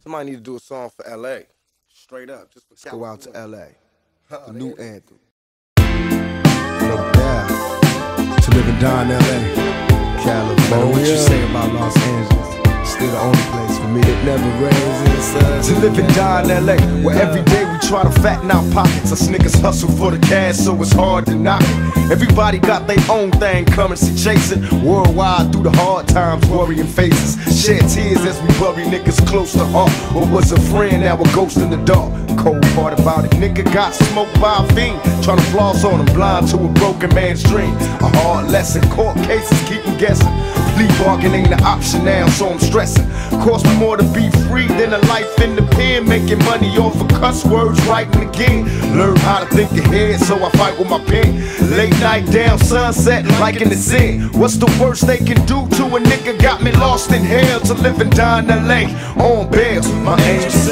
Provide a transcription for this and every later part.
Somebody need to do a song for L.A. Straight up, just for Let's go out to L.A. The new anthem. No doubt. To live and die in L.A. California. What you say about Los Angeles? Still the only place for me. It never rains in the sun. To live and die in L.A. Where every day we try to fatten our pockets. Us niggas hustle for the cash, so it's hard to knock it. Everybody got their own thing, currency chasing. Worldwide through the hard times, worrying faces. Shed tears as we bury niggas close to heart. What was a friend, now a ghost in the dark. Cold part about it, nigga got smoked by a fiend. Trying to floss on him, blind to a broken man's dream. A hard lesson, court cases keep him guessing. Plea bargain ain't an option now, so I'm stressing. Cost me more to be free than a life in the pen. Making money off of cuss words, writing again. Learn how to think ahead, so I fight with my pen. Late night down sunset, like in the Zen. What's the worst they can do to a nigga? Got me lost in hell. To live and die in L.A. on bail. My angels.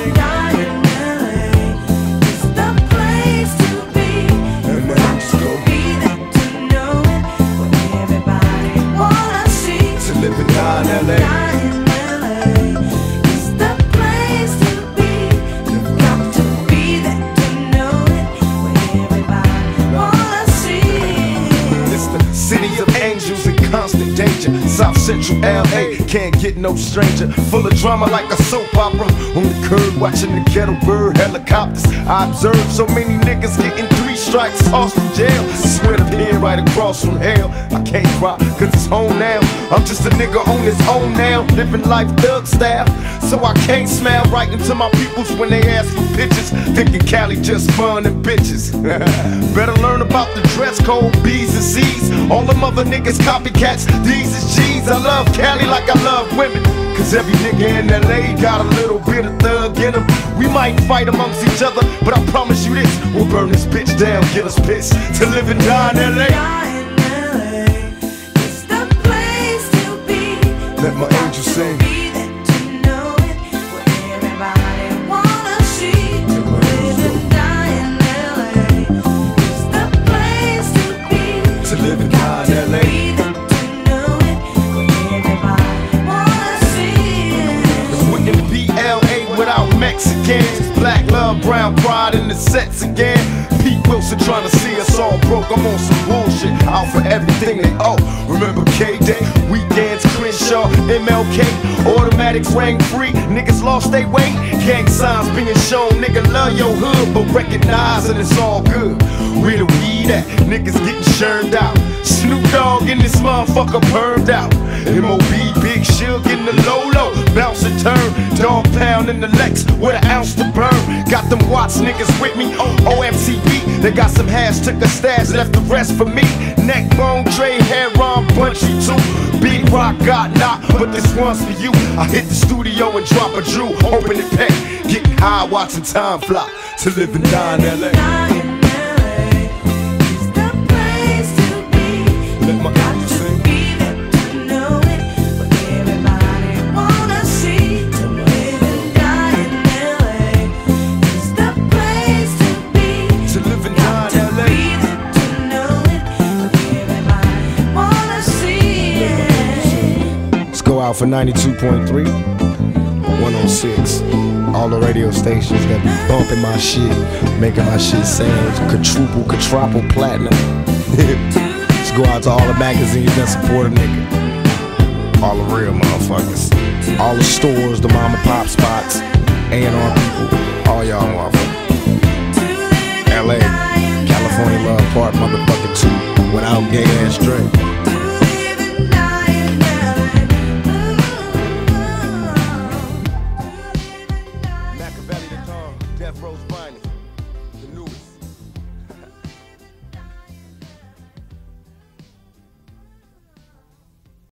Constant danger, South Central L.A. Can't get no stranger. Full of drama like a soap opera. On the curb watching the kettle bird helicopters. I observe so many niggas getting 3 strikes, tossed from jail. Swear to pen right across from hell. I can't cry cause it's home now. I'm just a nigga on his own now, living life thug style. So I can't smile right into my peoples when they ask for pictures. Thinking Cali just fun and bitches. Better learn about the dress code, B's and C's. All them other niggas copycats, these is G's. I love Cali like I love women, cause every nigga in L.A. got a little bit of thug in him. We might fight amongst each other, but I promise you this, we'll burn this bitch down, get us pissed. To live and die in L.A. Let my angels sing. To live and die in L.A. It wouldn't be L.A. without Mexicans. Black love, brown pride in the sets again. Pete Wilson trying to see us all broke. I'm on some bullshit, out for everything they owe. Remember K-Day, weekends, Crenshaw, MLK, automatics rang free. Niggas lost their way, gang signs being shown. Nigga love your hood, but recognize that it's all good. Where the weed at? Niggas getting churned out. Snoop Dogg in this motherfucker permed out. M.O.B. Big Shug in the low-low, bounce and turn. Dog pound in the Lex with an ounce to burn. Got them Watts niggas with me, OMCB. They got some hash, took a stash, left the rest for me. Neck bone, Dre, hair on, punchy too. Big Rock got knocked, but this one's for you. I hit the studio and drop a Drew, open it pack. Getting high, watching time fly. To live and die in L.A. Let my angels sing. Go out for 92.3, 106. All the radio stations that be bumping my shit, making my shit sound quadruple platinum. Let's go out to all the magazines that support a nigga. All the real motherfuckers. All the stores, the mom and pop spots, A&R people, all y'all motherfuckers. L.A., California Love Park, motherfucking 2, without gay ass Dre.